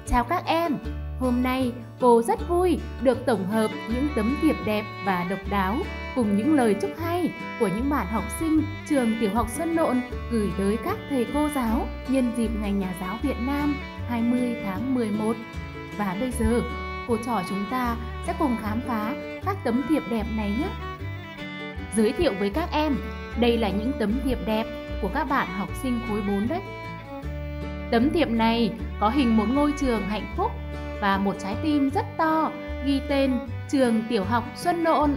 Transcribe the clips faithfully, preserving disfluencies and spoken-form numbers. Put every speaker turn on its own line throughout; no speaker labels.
Chào các em! Hôm nay cô rất vui được tổng hợp những tấm thiệp đẹp và độc đáo cùng những lời chúc hay của những bạn học sinh trường tiểu học Xuân Nộn gửi tới các thầy cô giáo nhân dịp Ngày Nhà giáo Việt Nam hai mươi tháng mười một. Và bây giờ, cô trò chúng ta sẽ cùng khám phá các tấm thiệp đẹp này nhé! Giới thiệu với các em, đây là những tấm thiệp đẹp của các bạn học sinh khối bốn đấy. Tấm thiệp này có hình một ngôi trường hạnh phúc và một trái tim rất to ghi tên Trường Tiểu học Xuân Nộn.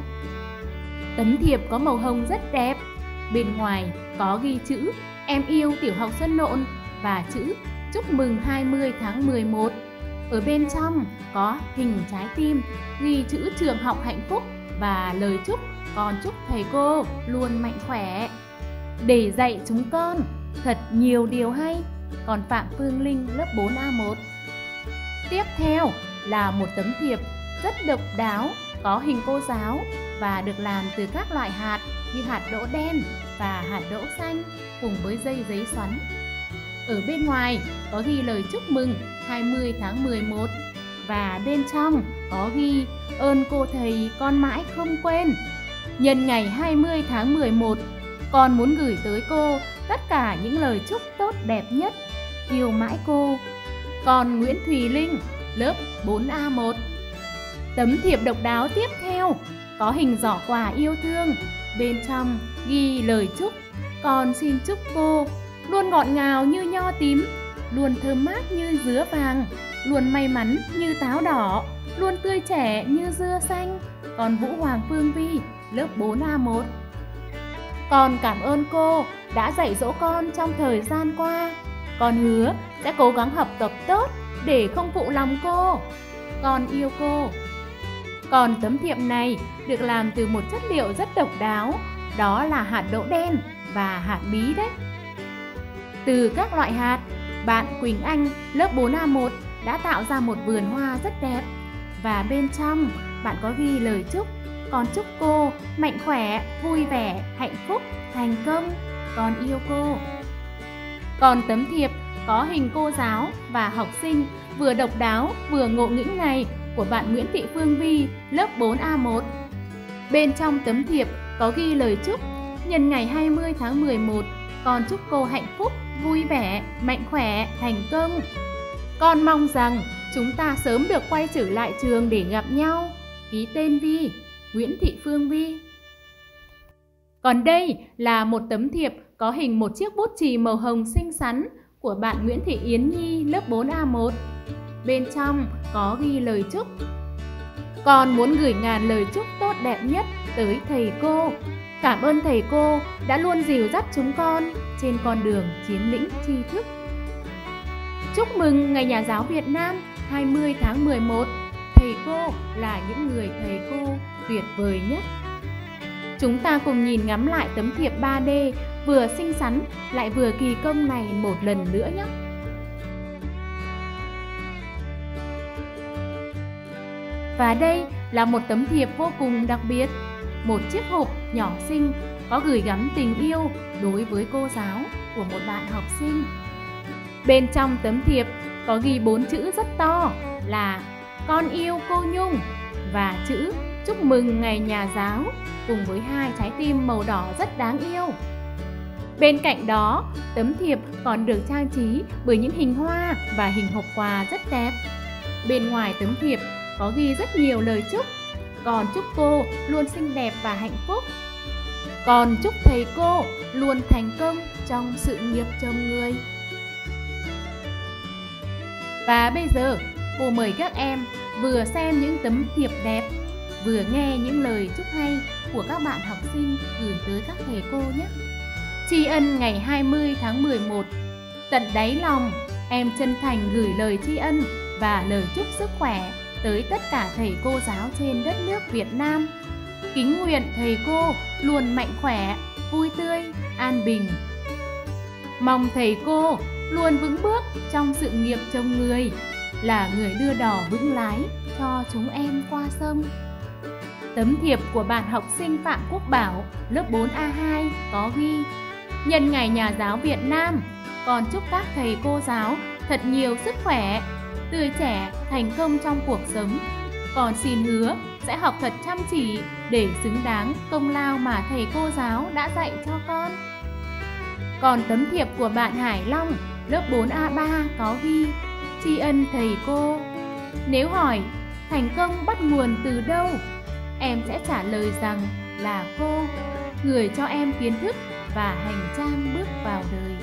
Tấm thiệp có màu hồng rất đẹp. Bên ngoài có ghi chữ Em yêu Tiểu học Xuân Nộn và chữ Chúc mừng hai mươi tháng mười một. Ở bên trong có hình trái tim ghi chữ Trường học hạnh phúc và lời chúc con chúc thầy cô luôn mạnh khỏe để dạy chúng con thật nhiều điều hay. Còn Phạm Phương Linh lớp bốn A một. Tiếp theo là một tấm thiệp rất độc đáo, có hình cô giáo và được làm từ các loại hạt như hạt đỗ đen và hạt đỗ xanh cùng với dây giấy xoắn. Ở bên ngoài có ghi lời chúc mừng hai mươi tháng mười một và bên trong có ghi ơn cô thầy con mãi không quên. Nhân ngày hai mươi tháng mười một, con muốn gửi tới cô tất cả những lời chúc tốt đẹp nhất. Yêu mãi cô. Con Nguyễn Thùy Linh, lớp bốn A một. Tấm thiệp độc đáo tiếp theo có hình giỏ quà yêu thương. Bên trong ghi lời chúc con xin chúc cô luôn ngọt ngào như nho tím, luôn thơm mát như dứa vàng, luôn may mắn như táo đỏ, luôn tươi trẻ như dưa xanh. Con Vũ Hoàng Phương Vi, lớp bốn A một. Con cảm ơn cô đã dạy dỗ con trong thời gian qua. Con hứa sẽ cố gắng học tập tốt để không phụ lòng cô. Con yêu cô. Còn tấm thiệp này được làm từ một chất liệu rất độc đáo, đó là hạt đỗ đen và hạt bí đấy. Từ các loại hạt, bạn Quỳnh Anh lớp bốn A một đã tạo ra một vườn hoa rất đẹp. Và bên trong bạn có ghi lời chúc con chúc cô mạnh khỏe, vui vẻ, hạnh phúc, thành công. Con yêu cô. Còn tấm thiệp có hình cô giáo và học sinh vừa độc đáo vừa ngộ nghĩnh này của bạn Nguyễn Thị Phương Vi lớp bốn A một. Bên trong tấm thiệp có ghi lời chúc nhân ngày hai mươi tháng mười một, con chúc cô hạnh phúc, vui vẻ, mạnh khỏe, thành công. Con mong rằng chúng ta sớm được quay trở lại trường để gặp nhau. Ký tên Vi, Nguyễn Thị Phương Vi. Còn đây là một tấm thiệp có hình một chiếc bút chì màu hồng xinh xắn của bạn Nguyễn Thị Yến Nhi lớp bốn A một. Bên trong có ghi lời chúc con muốn gửi ngàn lời chúc tốt đẹp nhất tới thầy cô. Cảm ơn thầy cô đã luôn dìu dắt chúng con trên con đường chiếm lĩnh tri thức. Chúc mừng Ngày Nhà giáo Việt Nam hai mươi tháng mười một. Thầy cô là những người thầy cô tuyệt vời nhất. Chúng ta cùng nhìn ngắm lại tấm thiệp ba D vừa xinh xắn lại vừa kỳ công này một lần nữa nhé. Và đây là một tấm thiệp vô cùng đặc biệt. Một chiếc hộp nhỏ xinh có gửi gắm tình yêu đối với cô giáo của một bạn học sinh. Bên trong tấm thiệp có ghi bốn chữ rất to là con yêu cô Nhung và chữ chúc mừng Ngày Nhà giáo cùng với hai trái tim màu đỏ rất đáng yêu. Bên cạnh đó, tấm thiệp còn được trang trí bởi những hình hoa và hình hộp quà rất đẹp. Bên ngoài tấm thiệp có ghi rất nhiều lời chúc. Con chúc cô luôn xinh đẹp và hạnh phúc. Con chúc thầy cô luôn thành công trong sự nghiệp chồng người. Và bây giờ, cô mời các em vừa xem những tấm thiệp đẹp, vừa nghe những lời chúc hay của các bạn học sinh gửi tới các thầy cô nhé. Tri ân ngày hai mươi tháng mười một. Tận đáy lòng, em chân thành gửi lời tri ân và lời chúc sức khỏe tới tất cả thầy cô giáo trên đất nước Việt Nam. Kính nguyện thầy cô luôn mạnh khỏe, vui tươi, an bình. Mong thầy cô luôn vững bước trong sự nghiệp chồng người, là người đưa đò vững lái cho chúng em qua sông. Tấm thiệp của bạn học sinh Phạm Quốc Bảo lớp bốn A hai có ghi nhân ngày Nhà giáo Việt Nam, con chúc các thầy cô giáo thật nhiều sức khỏe, tươi trẻ, thành công trong cuộc sống. Con xin hứa sẽ học thật chăm chỉ để xứng đáng công lao mà thầy cô giáo đã dạy cho con. Còn tấm thiệp của bạn Hải Long, lớp bốn A ba có ghi tri ân thầy cô. Nếu hỏi thành công bắt nguồn từ đâu, em sẽ trả lời rằng là cô, người cho em kiến thức và hành trang bước vào đời.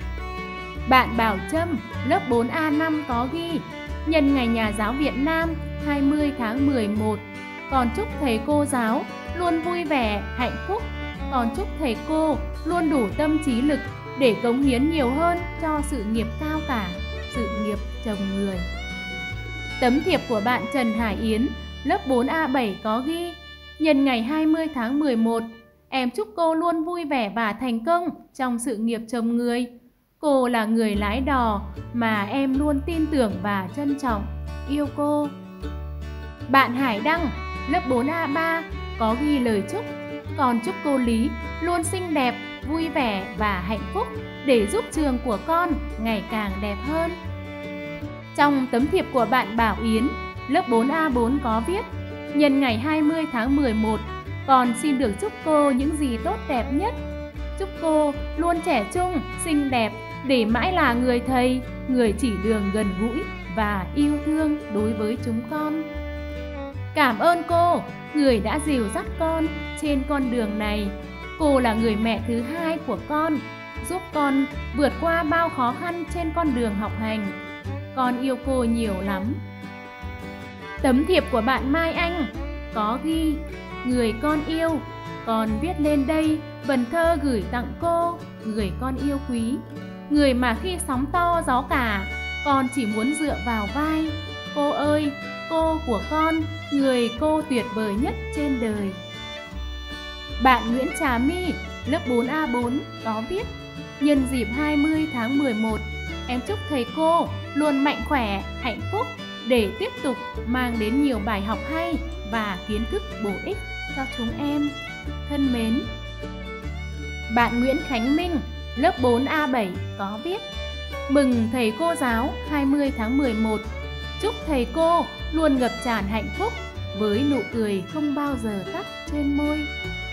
Bạn Bảo Trâm, lớp bốn A năm có ghi nhân ngày Nhà giáo Việt Nam hai mươi tháng mười một, con chúc thầy cô giáo luôn vui vẻ, hạnh phúc. Con chúc thầy cô luôn đủ tâm trí lực để cống hiến nhiều hơn cho sự nghiệp cao cả, sự nghiệp chồng người. Tấm thiệp của bạn Trần Hải Yến, lớp bốn A bảy có ghi nhân ngày hai mươi tháng mười một, em chúc cô luôn vui vẻ và thành công trong sự nghiệp chồng người. Cô là người lái đò mà em luôn tin tưởng và trân trọng, yêu cô. Bạn Hải Đăng, lớp bốn A ba có ghi lời chúc, còn chúc cô Lý luôn xinh đẹp, vui vẻ và hạnh phúc để giúp trường của con ngày càng đẹp hơn. Trong tấm thiệp của bạn Bảo Yến, lớp bốn A bốn có viết nhân ngày hai mươi tháng mười một, con xin được chúc cô những gì tốt đẹp nhất. Chúc cô luôn trẻ trung, xinh đẹp để mãi là người thầy, người chỉ đường gần gũi và yêu thương đối với chúng con. Cảm ơn cô, người đã dìu dắt con trên con đường này. Cô là người mẹ thứ hai của con, giúp con vượt qua bao khó khăn trên con đường học hành. Con yêu cô nhiều lắm. Tấm thiệp của bạn Mai Anh có ghi người con yêu, con viết lên đây vần thơ gửi tặng cô, người con yêu quý, người mà khi sóng to gió cả, con chỉ muốn dựa vào vai. Cô ơi, cô của con, người cô tuyệt vời nhất trên đời. Bạn Nguyễn Trà My, lớp bốn A bốn có viết nhân dịp hai mươi tháng mười một, em chúc thầy cô luôn mạnh khỏe, hạnh phúc để tiếp tục mang đến nhiều bài học hay và kiến thức bổ ích cho chúng em. Thân mến. Bạn Nguyễn Khánh Minh, lớp bốn A bảy có viết mừng thầy cô giáo hai mươi tháng mười một, chúc thầy cô luôn ngập tràn hạnh phúc với nụ cười không bao giờ tắt trên môi.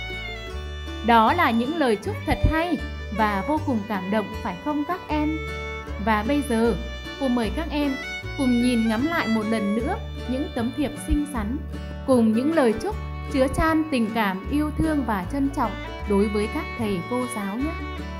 Đó là những lời chúc thật hay và vô cùng cảm động, phải không các em? Và bây giờ, cô mời các em cùng nhìn ngắm lại một lần nữa những tấm thiệp xinh xắn, cùng những lời chúc chứa chan tình cảm yêu thương và trân trọng đối với các thầy cô giáo nhé.